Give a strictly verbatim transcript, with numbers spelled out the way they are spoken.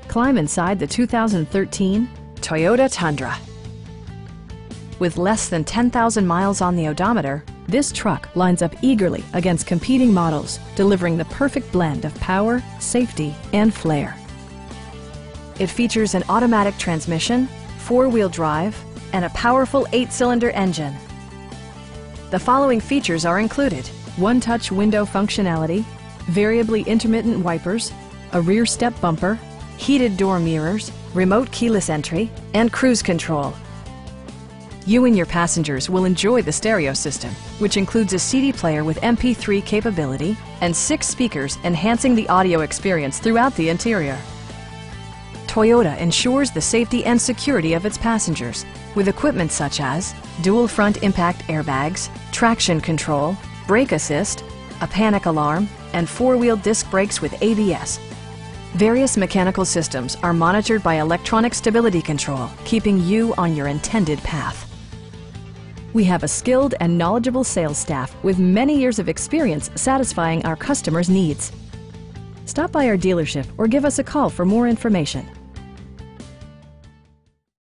Climb inside the two thousand thirteen Toyota Tundra. With less than ten thousand miles on the odometer, this truck lines up eagerly against competing models, delivering the perfect blend of power, safety, and flair. It features an automatic transmission, four-wheel drive, and a powerful eight-cylinder engine. The following features are included: one-touch window functionality, variably intermittent wipers, a rear step bumper, heated door mirrors, remote keyless entry, and cruise control. You and your passengers will enjoy the stereo system, which includes a C D player with M P three capability and six speakers enhancing the audio experience throughout the interior. Toyota ensures the safety and security of its passengers with equipment such as dual front impact airbags, traction control, brake assist, a panic alarm, and four-wheel disc brakes with A B S. Various mechanical systems are monitored by electronic stability control, keeping you on your intended path. We have a skilled and knowledgeable sales staff with many years of experience satisfying our customers' needs. Stop by our dealership or give us a call for more information.